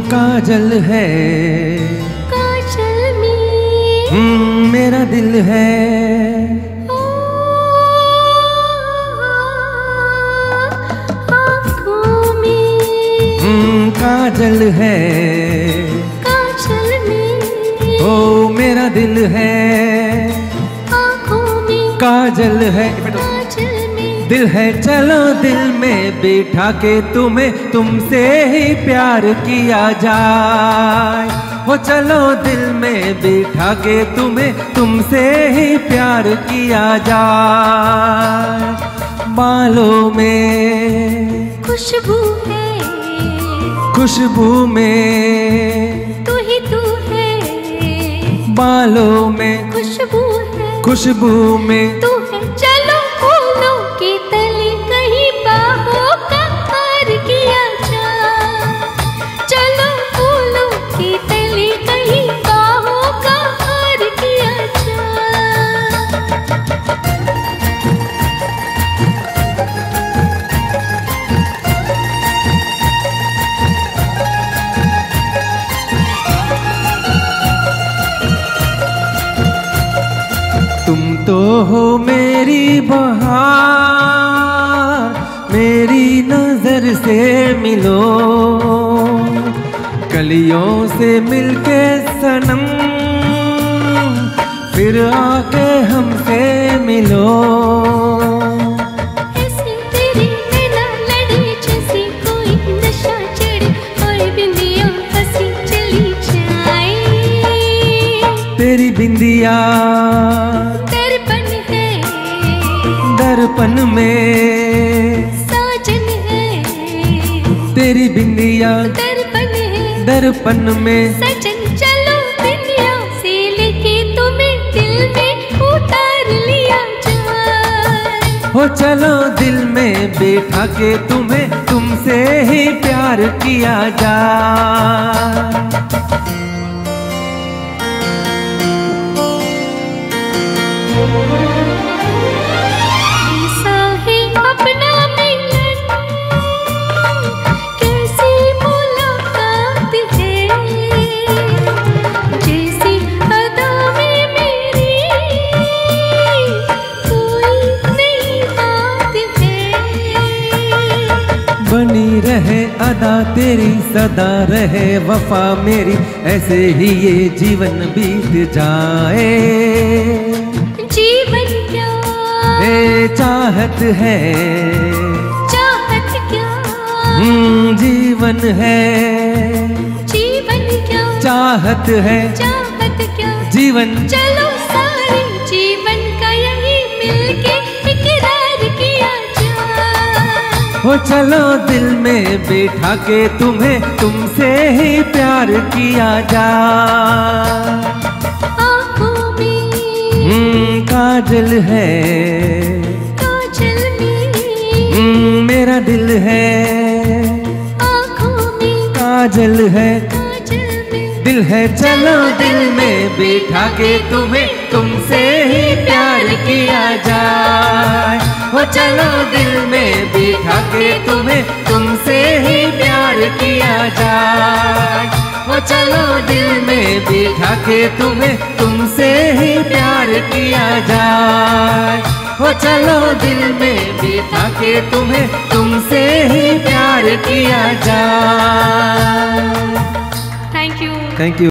काजल है काजल में मेरा दिल है। आँखों में काजल है काजल में ओ मेरा दिल है। आँखों में काजल है काजल में दिल है। चलो दिल में बिठा के तुम्हें तुमसे ही प्यार किया जाए। वो चलो दिल में बिठा के तुम्हें तुमसे ही प्यार किया जाए। बालों में खुशबू है खुशबू में तू ही तू है। बालों में खुशबू है खुशबू में तू है। चलो फूलों की तली कहीं बाहों का हार किया जाए। चलो फूलों की तली कहीं बाहों का हार किया जाए। तुम तो हो मेरी बहार, मेरी नजर से मिलो। कलियों से मिलके सनम फिर आके हमसे मिलो। ऐसी तेरी नैना लड़ी जैसी कोई नशा चढ़े और बिंदिया हंसी चली जाए। तेरी बिंदिया दर्पण है दर्पण में साजन है। तेरी बिंदिया दर्पण है दर्पण में सजन। चलो दुनिया से लेके तुम्हें दिल में उतार लिया जाए। हो चलो दिल में बैठा के तुम्हें तुमसे ही प्यार किया जाए। ऐसा है अपना मिलन कैसी मुलाकात है। जैसी अदा में मेरी कोई नई बात है। बनी रहे अदा तेरी सदा रहे वफा मेरी, ऐसे ही ये जीवन बीत जाए। जीवन क्या ए चाहत है चाहत क्या जीवन है। जीवन क्या चाहत है चाहत क्या जीवन। चलो सारे जीवन का यही मिलके इकरार किया जाए। हो चलो दिल में बैठा के तुम्हें तुमसे ही प्यार किया जाए। आँखों में काजल है काजल में मेरा दिल है। आँखों में काजल है काजल में दिल है। चलो दिल में बैठा के तुम्हें तुमसे ही प्यार किया जाए। हो चलो दिल में बैठा के तुम्हें तुमसे ही प्यार किया जाए। हो चलो दिल में बैठा के तुम्हें तुमसे ही प्यार किया जाए। हो चलो दिल में बैठा के तुम्हें तुमसे ही प्यार किया जाए। Thank you. Thank you.